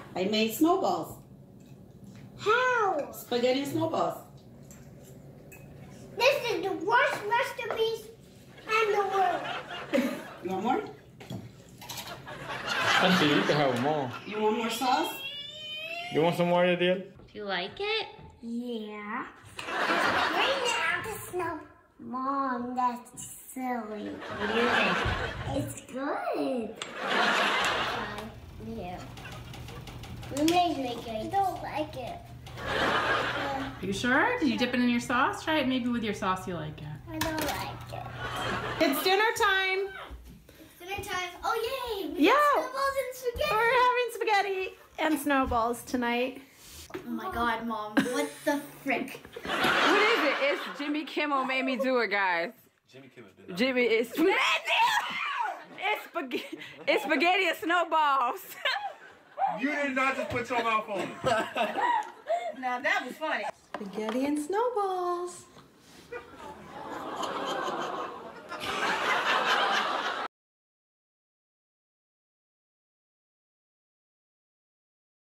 I made snowballs. How? Spaghetti and snowballs. This is the worst masterpiece in the world. You want more? Auntie, you can have more. You want more sauce? You want some more, Adele? Do you like it? Yeah. Right now, the snow. Mom, that's silly. What do you think? It's good. Yeah. We may make it. I don't like it. Are you sure? Did you dip it in your sauce? Try it maybe with your sauce, you like it. I don't like it. It's dinner time. Dinner time. Oh, yay. We Yeah. got snowballs and spaghetti. We're having spaghetti and snowballs tonight. Oh my God, Mom. What the frick? What is it? It's Jimmy Kimmel made me do it, guys. Jimmy Kimmel did that. Jimmy is it's spaghetti and snowballs. You did not just put your mouth on it. Now that was funny. Spaghetti and snowballs.